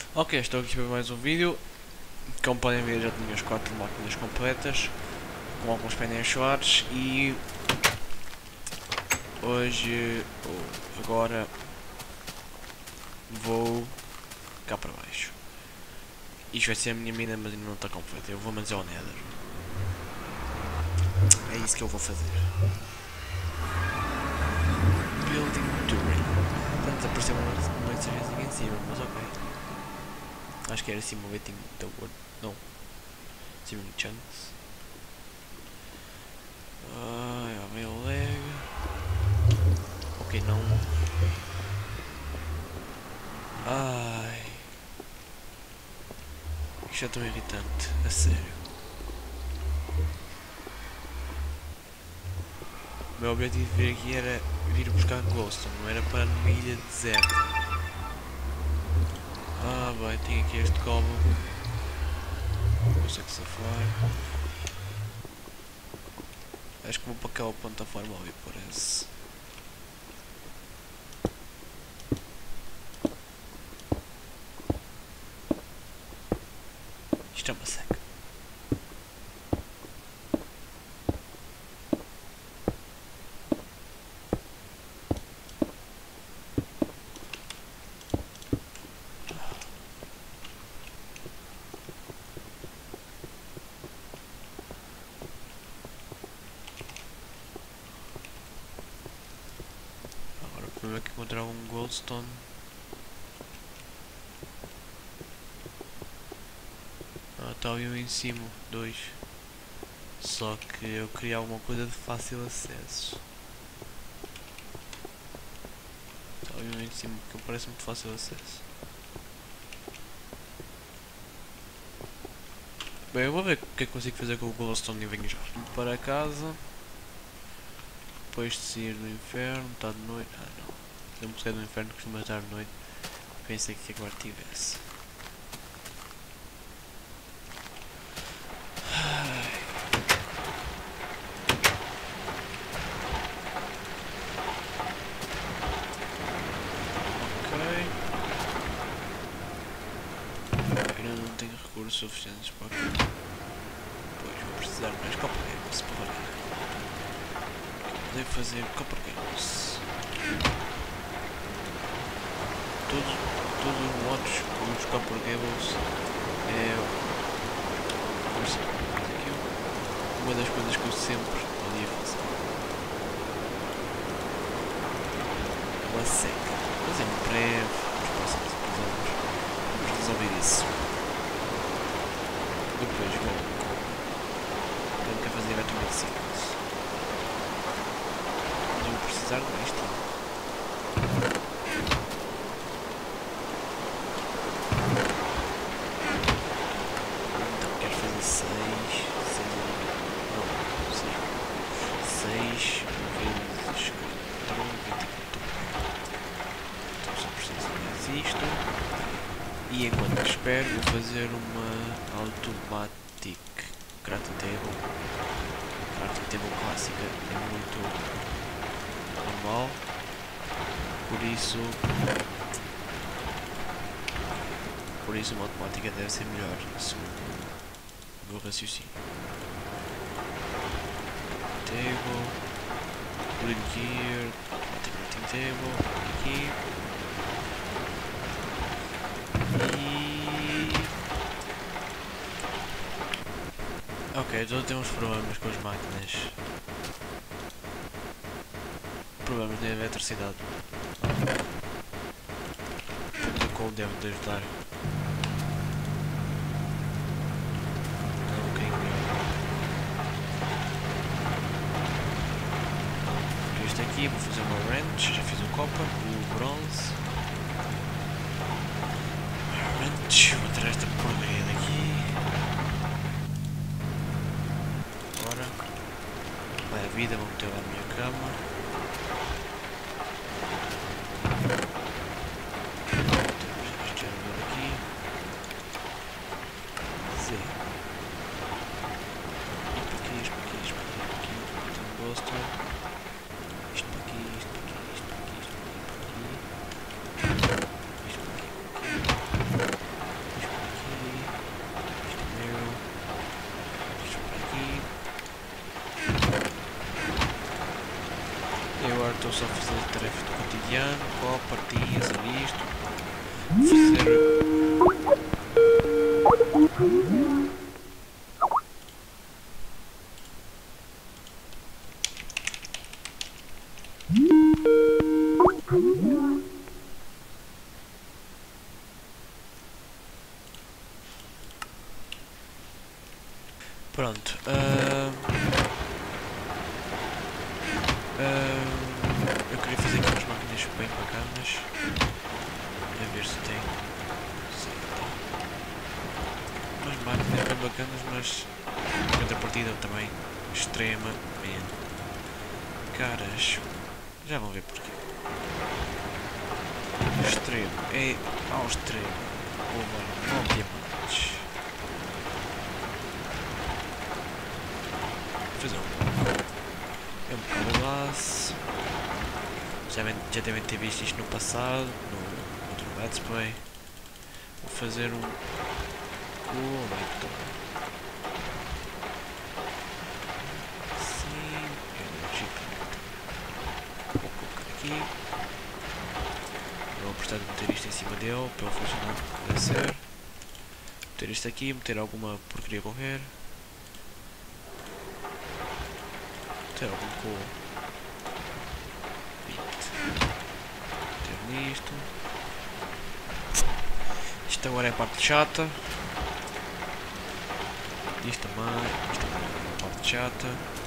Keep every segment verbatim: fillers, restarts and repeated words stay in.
Ok, estou aqui para mais um vídeo. Como podem ver, já tenho as quatro máquinas completas, com alguns painéis solares, e hoje, ou agora, vou cá para baixo. Isto vai ser a minha mina, mas ainda não está completa. Eu vou manter ao Nether. É isso que eu vou fazer. Building Terrain. Portanto, apareceu uma mensagenzinha em cima, mas ok. Acho que era Simulating the World. Não. Simulating Chunks. Ai, ah, meu leg. Ok, não. Ai. Isto é tão irritante, a sério. O meu objetivo de vir aqui era vir buscar glowstone, não era para numa ilha deserta. Ah, bem, tenho aqui este cobo. Não sei que safar. Acho que vou para aquela plataforma ali, parece. Isto é uma seca. Agora o problema é que encontrar um goldstone. Ah, está ali um em cima, dois. Só que eu queria alguma coisa de fácil acesso. Está ali um em cima que parece muito fácil acesso. Bem, eu vou ver o que é que consigo fazer com o glowstone e venho já. Para casa. Depois de sair do inferno, está de noite. Ah não. Eu me sair do inferno, costuma estar de noite. Pensei que agora tivesse. Ainda não tenho recursos suficientes para aqui. Pois vou precisar mais copper games para variar. Devo fazer copper games. Todos, todos os modos com os copper gables é aqui, uma das coisas que eu sempre podia fazer. Uma seca. Mas em breve, nos próximos episódios, vamos resolver isso. Depois vou tenho que fazer automatic sequence. Mas eu vou precisar de mais tempo. Então quero fazer seis, seis não, seis, seis vezes quatro, vinte e quatro. Então só preciso de mais isto. E enquanto espero vou fazer uma automatic crafting table. Crafting table clássica é muito normal, por isso por isso uma automática deve ser melhor, segundo o meu raciocínio. Table, put it here, automatic crafting table, aqui. E... ok, estou a ter uns problemas com as máquinas. Problemas de eletricidade. O coal deve de ajudar. Um bocadinho melhor. Este aqui, vou fazer uma wrench, já fiz o copper, o bronze. Wrench, vou tirar esta porcaria daqui. Agora, vai a vida, vou meter lá na minha cama. obsidiano, copper, tinhas ali isto. Fazer... Pronto. Uh... Uh... Eu queria fazer aqui umas máquinas bem bacanas. A ver se tem. Sim, tá. Umas máquinas bem bacanas, mas em contrapartida também extremamente caras. Já vão ver porquê. Extremo. É ao extremo. Vou levar nove diamantes. Fazer um. É um bocado de laço. Já, já devem ter visto isto no passado, no outro Let's Play. Vou fazer um coletor. Sim, vou colocar aqui. Vou apostar de meter isto em cima dele para ele funcionar como deve ser. Meter isto aqui, meter alguma porcaria qualquer. Meter algum cool. Meter nisto. Isto agora é a parte chata. Isto também. Isto também é a parte chata.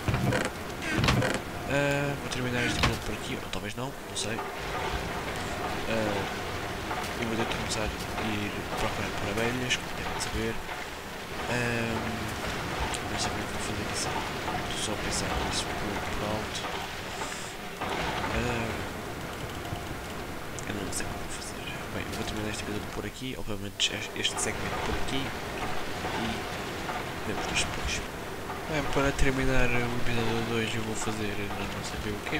Uh, vou terminar este vídeo por aqui, ou talvez não, não sei. Uh, eu vou ter que começar a ir procurar por abelhas, como devem saber. Um, não sei como é que vou fazer isso. Estou só a pensar nisso por alto. Uh, eu não sei como vou fazer. Bem, eu vou terminar este vídeo por aqui, obviamente este segmento por aqui e vemos depois. Bem, para terminar o episódio dois eu vou fazer não sei o quê.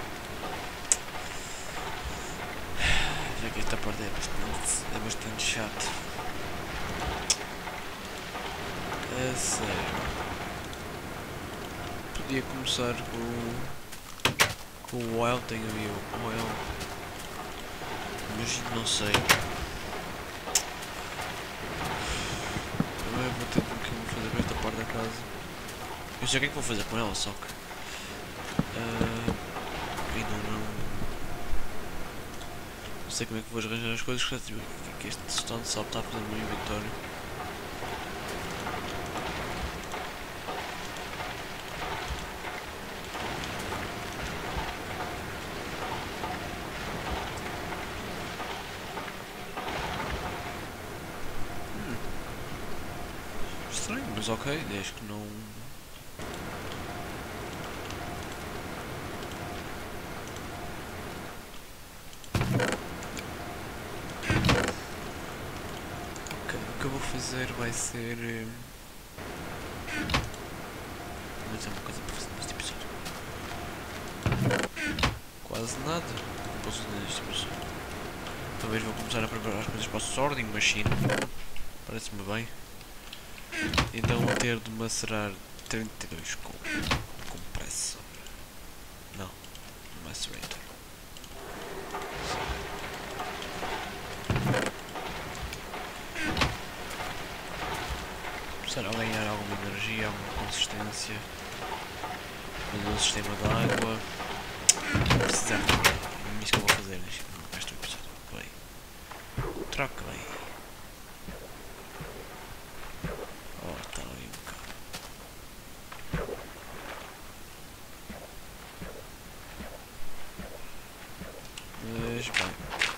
Já que esta parte é bastante, é bastante chato. É sério. Podia começar com, com o Wild, tenho ali o Wild. Mas não sei. Eu vou ter que vou fazer com esta parte da casa. Eu sei o que é que vou fazer com ela, só que uh, ainda não, não sei como é que vou arranjar as coisas, porque que este stone só está a fazer no inventório. Hum. Estranho, mas ok, desde que não... O que eu vou fazer vai ser... Vou dizer uma coisa para fazer neste episódio. Quase nada. Não posso fazer neste episódio. Talvez vou começar a preparar as coisas para o sorting machine. Parece-me bem. Então vou ter de macerar trinta e dois com compressor. Não, macerator. Começar a ganhar alguma energia, alguma consistência. Fazer o sistema de água. Vou precisar de água. É isso que eu vou fazer neste episódio. Bem. Troca bem. Oh, está ali um bocado. Mas bem.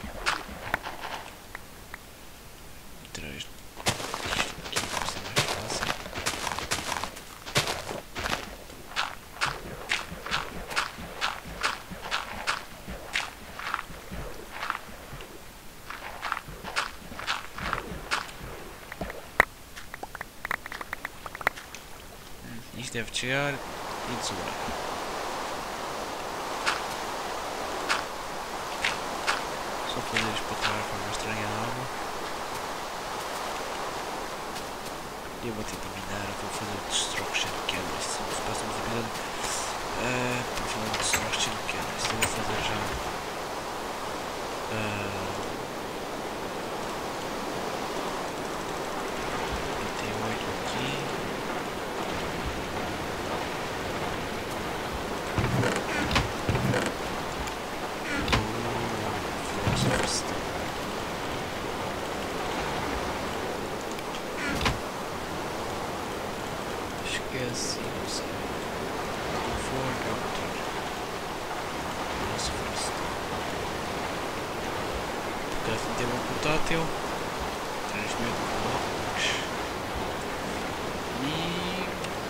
Vou tirar isto. Isto deve chegar e desigual. Só fazer isto para tirar a forma estranha da água. E eu vou tentar minar, vou fazer destruction canvas. Se nos próximos episódios uh, para fazer destruction canvas, eu vou fazer já trinta e oito aqui. Esquece, não sei. O forno é o tiro. Nossa, força. Porque tem um portátil. Transmite blocos. E.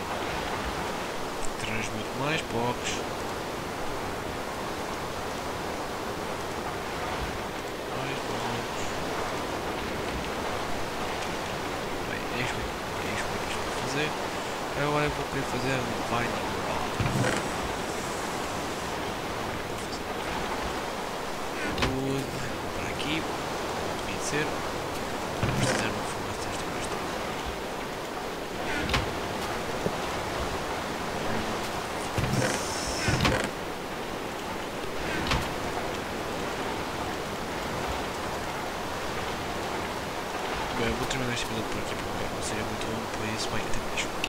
Transmite mais blocos. Mais blocos. Bem, é isso é isso que eu vou fazer. Agora eu vou querer fazer um binding wall. Tudo para aqui. Devia ser. Vou precisar de uma forma desta costa. Bem, eu vou terminar este vídeo por aqui porque não seria muito bom, por isso vai, até mais.